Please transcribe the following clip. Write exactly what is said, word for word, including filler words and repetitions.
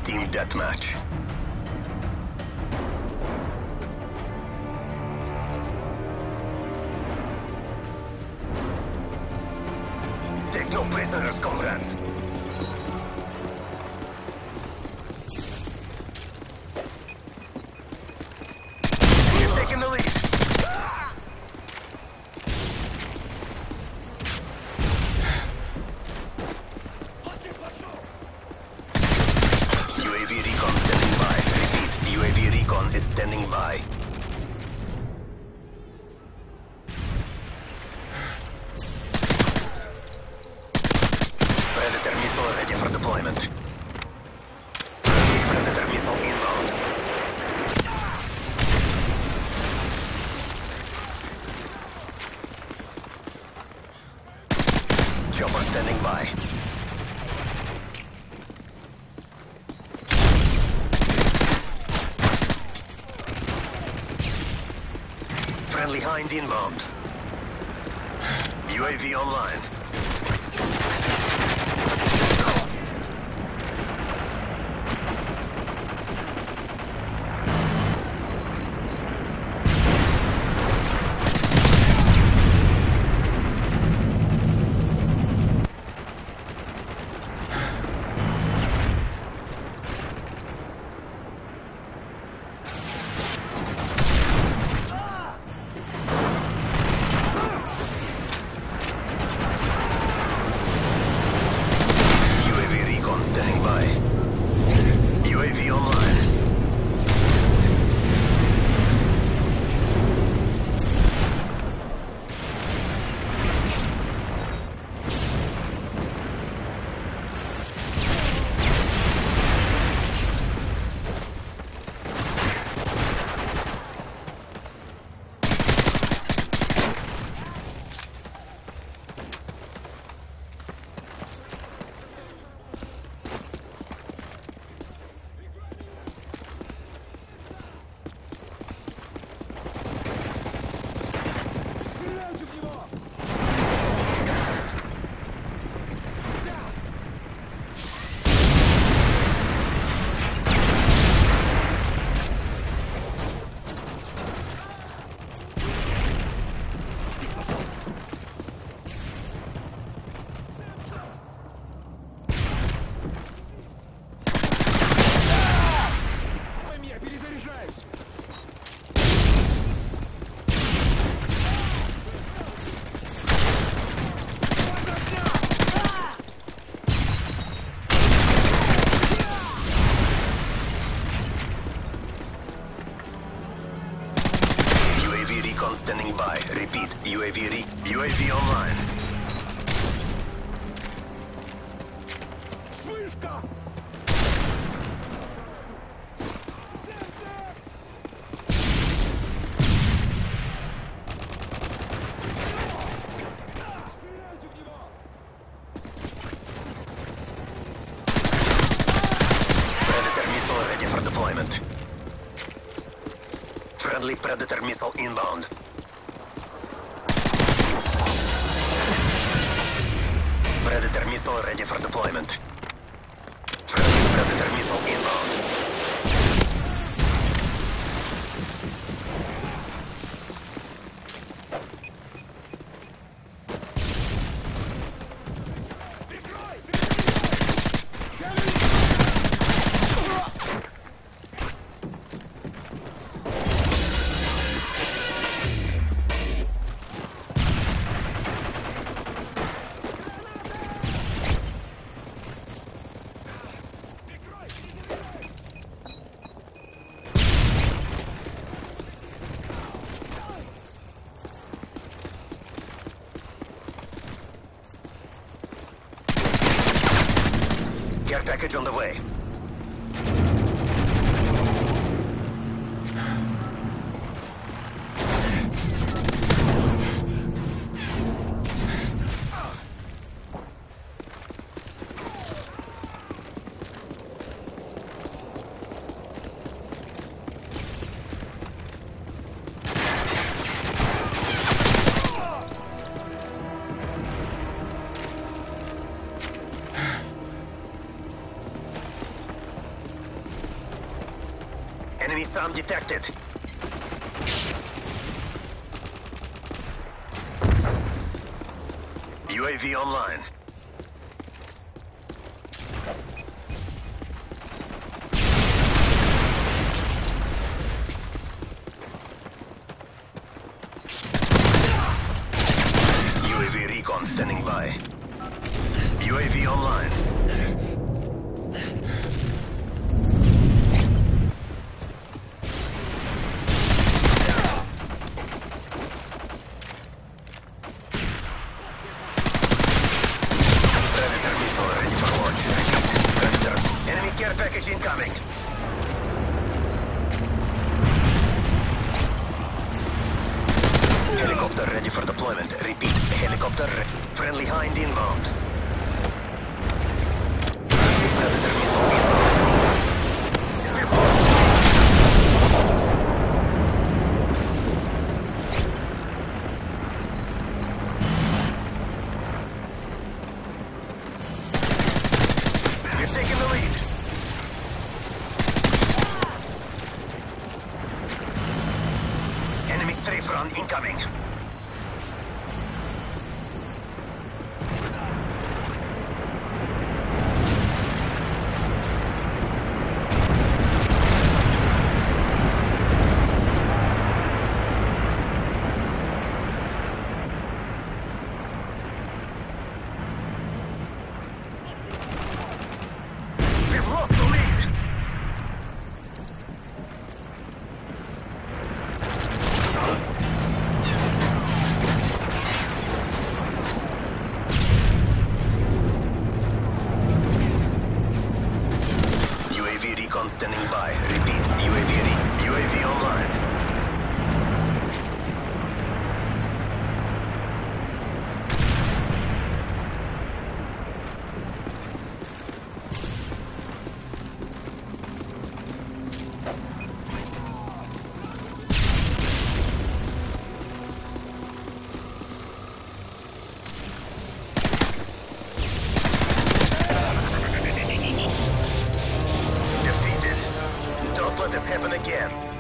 Team deathmatch. Take no prisoners, comrades. We've taken the lead. U A V recon standing by. Repeat, U A V recon is standing by. Predator missile ready for deployment. Predator missile inbound. Chopper standing by. Friendly Hind inbound. U A V online. Standing by. U A V online. Recon standing by. Repeat, U A V re U A V online. Вспышка! Predator missile ready for deployment. Friendly Predator missile inbound. Predator missile ready for deployment. Friendly Predator missile inbound. Care package on the way. Enemy sound detected. U A V online. U A V recon standing by. U A V online. Predator missile ready for launch. Predator. Enemy care package incoming. Helicopter ready for deployment. Repeat. Helicopter re friendly Hind inbound. Predator missile inbound. Before. We've taken the lead. Enemy strafe run incoming. We've lost the lead. U A V recon standing by. Repeat. U A V re U A V online. Defeated. Don't let this happen again.